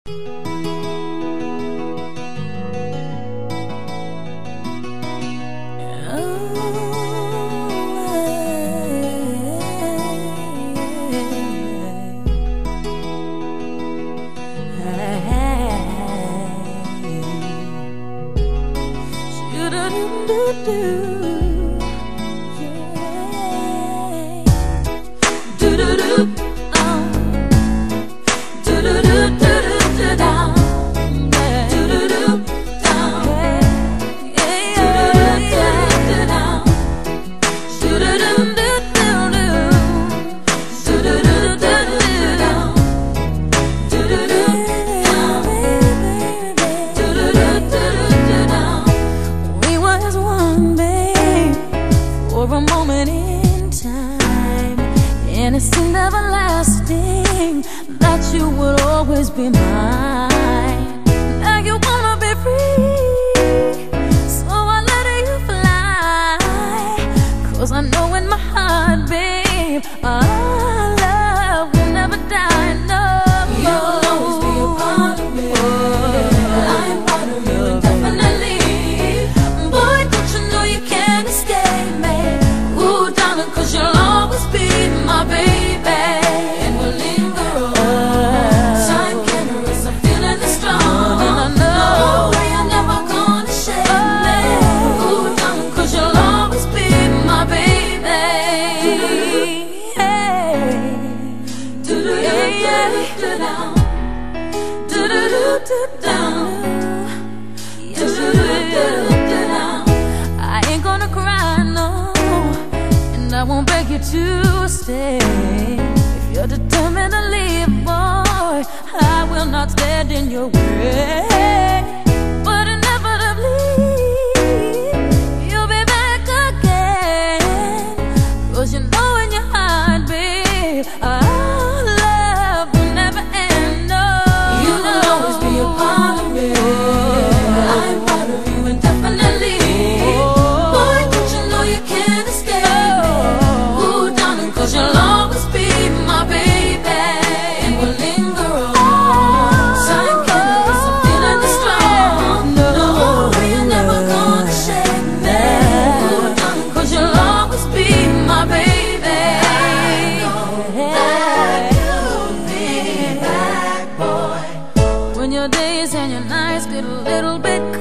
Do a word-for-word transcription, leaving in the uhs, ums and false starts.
For a moment in time, and it seemed everlasting that you would always be mine. Now you wanna be free, so I let you fly. Cause I know in my heart, babe, our love will never die. No, you'll always be a part of me. I am part of you indefinitely. Boy, don't you know you can't escape me? Ooh, darling, cause you'll always be my baby. And we'll linger on. Time can erase a feeling that's strong. And I know no way you're never gonna shake me. Ooh, darling, cause you'll always be my baby. Do-do-do-do-do-down. Do-do-do-do-down. Do-do-do-do-down. I ain't gonna cry, no, and I won't beg you to stay. If you're determined to leave, boy, I will not stand in your way. But inevitably, you'll be back again. Cause you know in your heart, babe, our love will never end. No, you'll always be a part of me. I'm part of you indefinitely. Boy, don't you know you can't escape me? Ooh, darling, cause you'll always be my baby. And we'll linger on. Time can erase a feeling that's strong. No way you're never gonna shake me. Ooh, darling, cause you'll always be my baby. I know that you'll be back, boy. When your days and your nights get a little bit